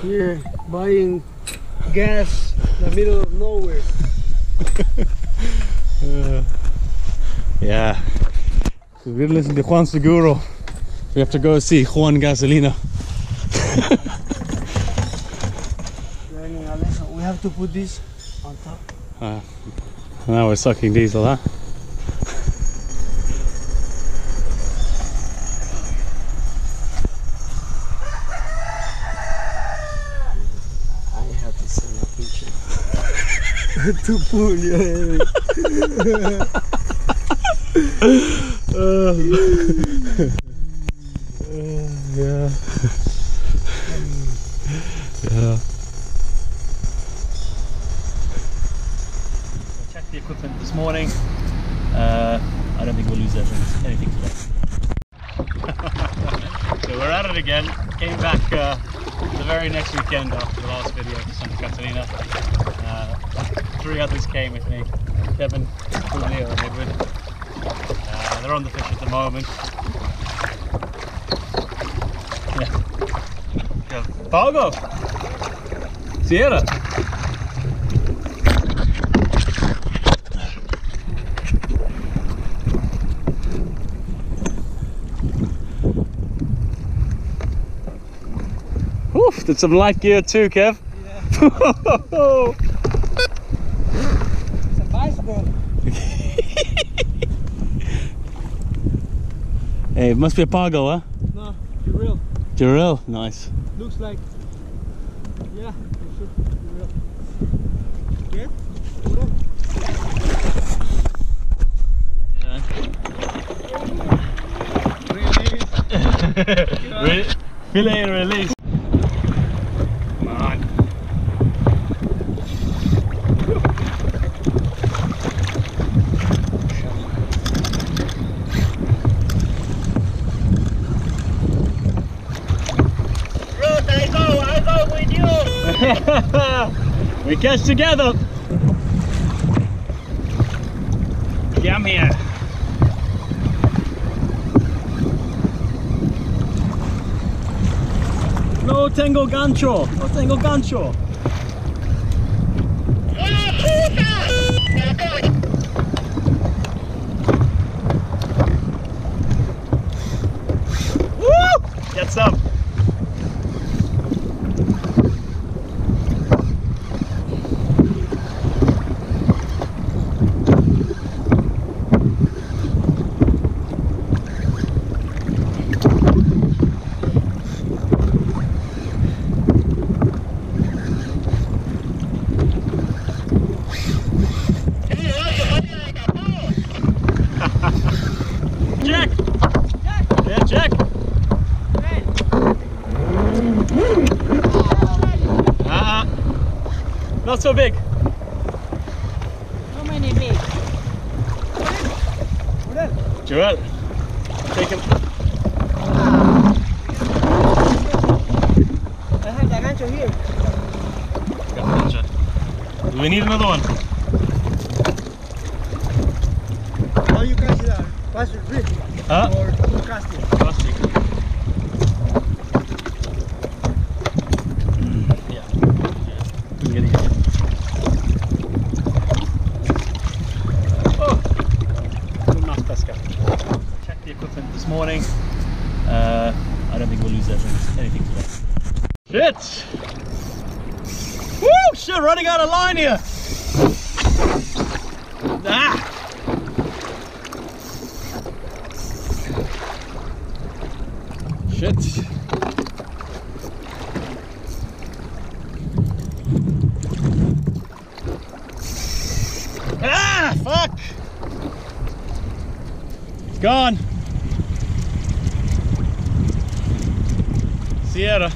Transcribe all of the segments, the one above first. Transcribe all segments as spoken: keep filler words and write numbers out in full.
Here, buying gas in the middle of nowhere. uh, yeah. So we didn't listen to Juan Seguro. We have to go see Juan Gasolina. We have to put this on top. Uh, now we're sucking diesel, huh? I have to send a picture. To pull your uh, yeah. Yeah. I checked the equipment this morning. Uh, I don't think we'll lose anything today. So we're at it again. Came back uh, the very next weekend after the last video to Santa Catalina. Uh, three others came with me. Kevin, Julio and Edwin. Uh, they're on the fish at the moment. Yeah. Pago! Sierra! Oof, did some light gear too, Kev. Yeah. It's a bicycle. Hey, it must be a Pago, huh? No, Jurel. Jurel, nice. Looks like. Yeah, it should be Jurel. Yeah? Jurel. Yeah. Release. Fillet release. Come on. Ruth, I go, I go with you. We catch together. Come here. No tengo gancho. No tengo gancho. Woo! Get some. Jack! Jack! Yeah, Jack! Hey. Uh-uh. Not so big. How many big? Joel, take him. I have the gancho here. Got the gancho. Do we need another one? How you catch that? Plastic rig Huh? or casting? Plastic. Yeah. Yeah. Get it. Oh! Good enough pesca. Checked the equipment this morning. Uh, I don't think we'll lose anything today. Shit! Woo! Shit, running out of line here! Ah! Shit. Ah, fuck. It's gone. Sierra.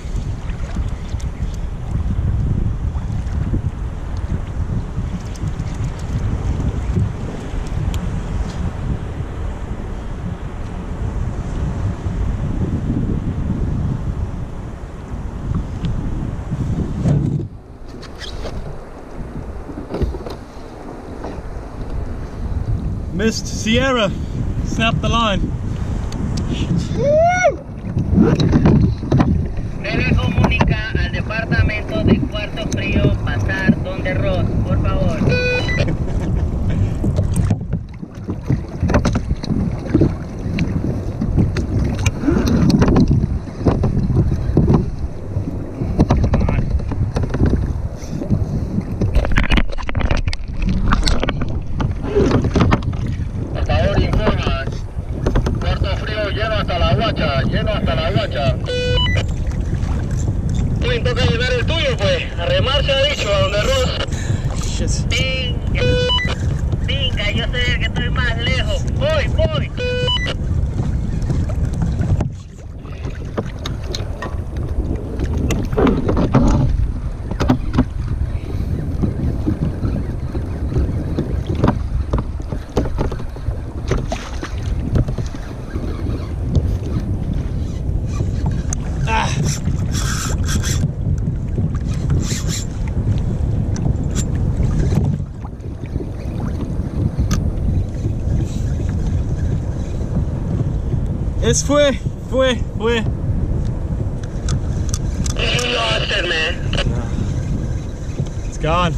Missed Sierra, snapped the line. Woo! Se le comunica al departamento de Cuarto Frío pasar donde Ross, por favor. Lleno hasta la guacha. Uy, toca llevar el tuyo, pues. A remar se ha dicho, a donde Ross. Venga, venga, yo soy el que estoy más lejos. Voy, voy. Es fue, fue, fue. You lost it, man. It's gone.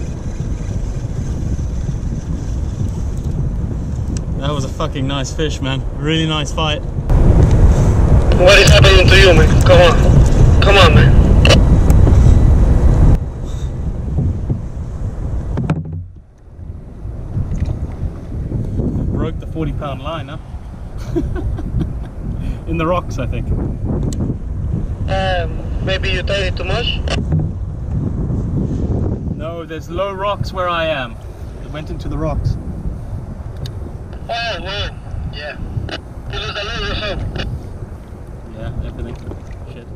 That was a fucking nice fish, man. Really nice fight. What is happening to you, man? Come on. Come on, man. Broke the forty pound line, huh? In the rocks, I think. Um, maybe you tied it too much? No, there's low rocks where I am. It went into the rocks. Oh, wow. Yeah. You lose a lot yourself. Yeah, everything. Shit.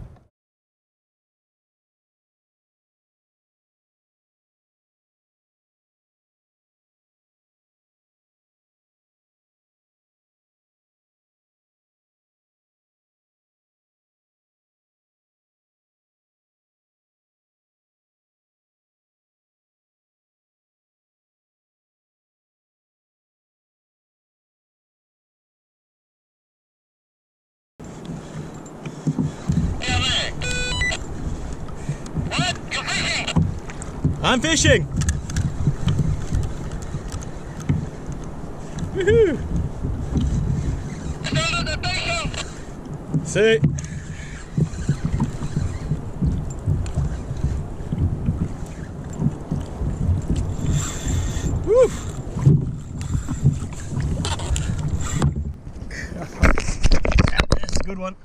I'm fishing! Woohoo! See? Woo! That's a good one.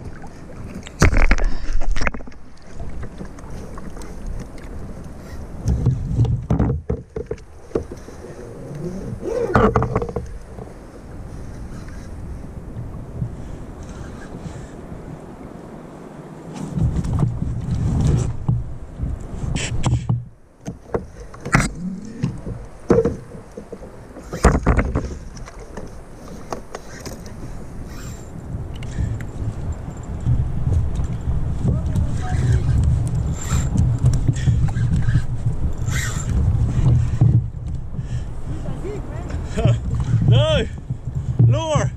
No! Lure!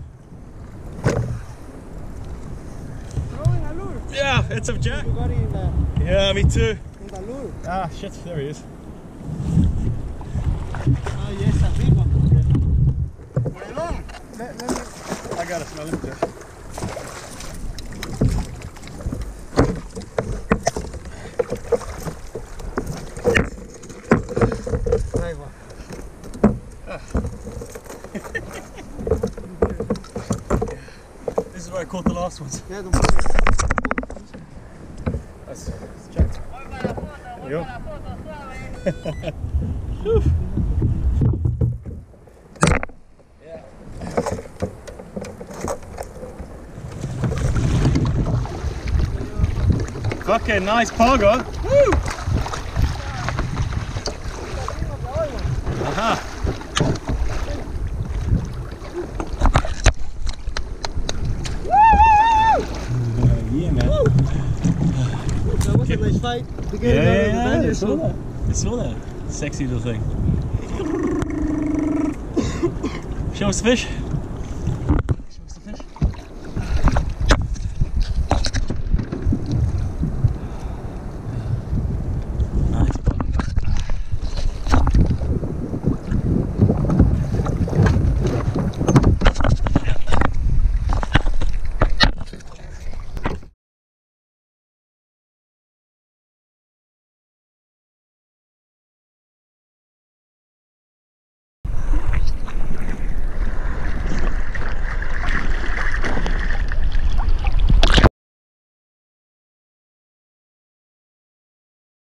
Throwing a lure. Yeah, it's a jack. You got it in the, Yeah, me too. in the lure. Ah, shit, there he is. Oh yes, a big one. Let, let me... I got it, smell him too. There you go. This is where I caught the last ones. Yeah, don't put it. Let's, let's check. There you go. Yeah. Fucking nice pogo. Woo! Aha. Yeah, man. That was a nice fight. Yeah, yeah, yeah, I saw that. I saw that. Sexy little thing. Show us the fish.